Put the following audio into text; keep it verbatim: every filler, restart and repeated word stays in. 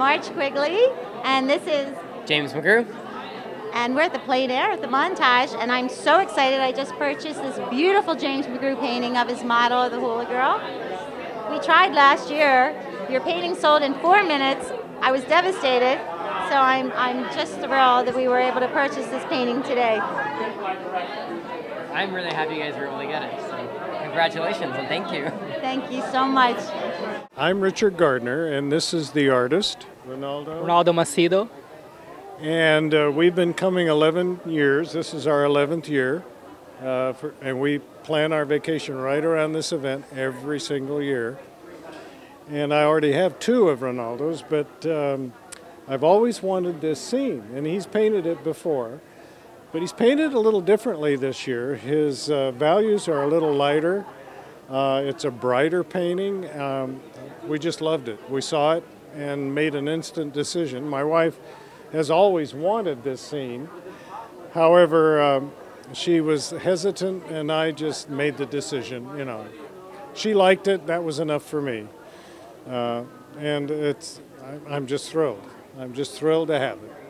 March Quigley, and this is James McGrew. And we're at the Plein Air at the Montage, and I'm so excited. I just purchased this beautiful James McGrew painting of his model, the Hula Girl. We tried last year. Your painting sold in four minutes. I was devastated, so I'm, I'm just thrilled that we were able to purchase this painting today. I'm really happy you guys were able to get it, so congratulations and thank you. Thank you so much. I'm Richard Gardner, and this is the artist, Ronaldo. Ronaldo Macedo. And uh, we've been coming eleven years. This is our eleventh year. Uh, for, and we plan our vacation right around this event every single year. And I already have two of Ronaldo's, but um, I've always wanted this scene, and he's painted it before. But he's painted a little differently this year. His uh, values are a little lighter. Uh, it's a brighter painting. Um, we just loved it. We saw it and made an instant decision. My wife has always wanted this scene. However, um, she was hesitant, and I just made the decision, you know. She liked it, that was enough for me. Uh, and it's, I'm just thrilled. I'm just thrilled to have it.